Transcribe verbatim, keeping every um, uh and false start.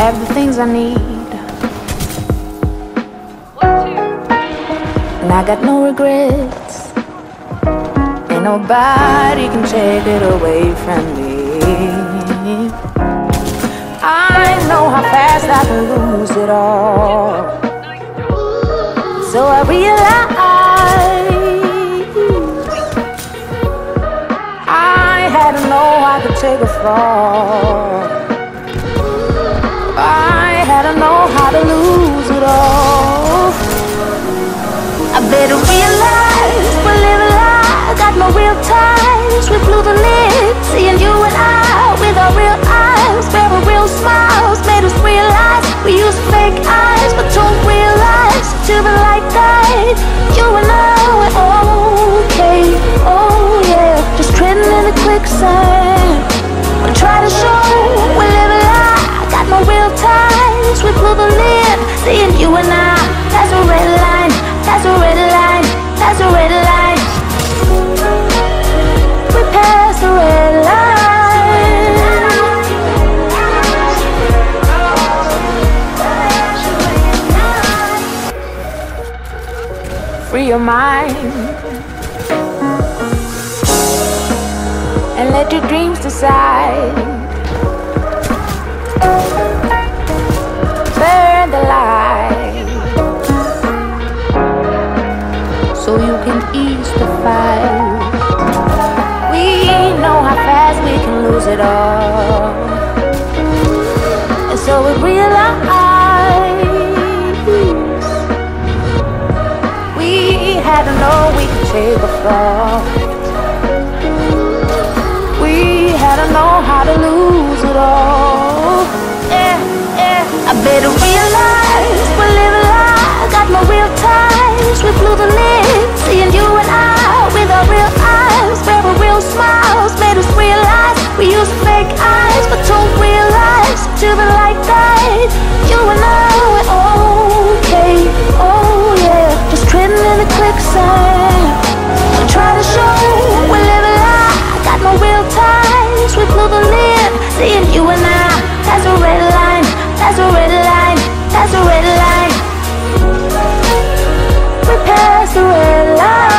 have the things I need, and I got no regrets, and nobody can take it away from me. I know how fast I can lose it all, so I realize I had to know I could take a fall. I had to know how to lose it all. I better realize we're living life, got no real ties. We blew the lid, seeing you and I with our real eyes, very real smiles made us realize we use fake eyes, but don't realize till the light died. You and I were okay, oh yeah, just treading in the quicksand. We try to show we're living life, got no real ties. We blew the lid, seeing you and I. That's a red line, that's a red line, that's a red line. We passed the red line. Free your mind and let your dreams decide. Burn the light so you can ease the fight. We know how fast we can lose it all, and so we realize we had to know we could take a fall. We had to know how to lose it all. Yeah, yeah. I better realize we're living life, got no real ties. We blew the lid, seeing you and I with our real eyes, very real smiles made us realize we use fake eyes, but don't realize till the light died. You and I were okay, oh yeah, just treading in the quicksand. We try to show we're living life, got no real ties. We blew the lid, seeing you and I. That's a red line, that's a red line, that's a red line. We passed the red line.